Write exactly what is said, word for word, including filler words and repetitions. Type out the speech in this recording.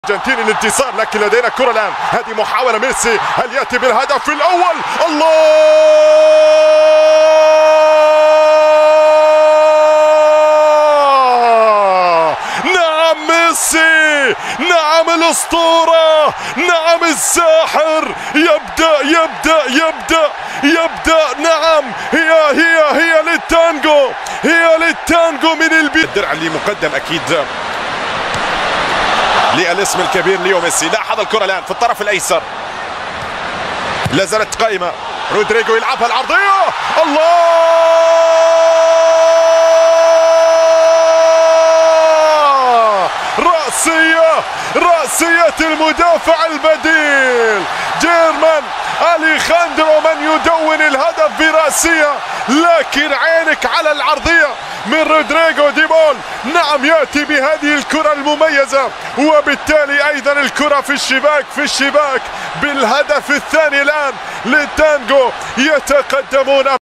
الارجنتين الانتصار، لكن لدينا كرة الآن. هذه محاولة ميسي، هل يأتي بالهدف الأول؟ الله! نعم ميسي، نعم الأسطورة، نعم الساحر، يبدأ يبدأ يبدأ يبدأ نعم، هي هي هي للتانجو، هي للتانجو من البداية. الدرع اللي مقدم أكيد للاسم الكبير ليو ميسي. لاحظ الكرة الآن في الطرف الأيسر، لا زالت قائمة. رودريجو يلعبها العرضية، الله! رأسية، رأسية المدافع البديل جيرمان أليخاندرو من يدون الهدف برأسية، لكن عينك على العرضية من رودريجو دي بول. نعم يأتي بهذه الكرة المميزة، وبالتالي أيضا الكرة في الشباك في الشباك بالهدف الثاني الآن للتانجو. يتقدمون.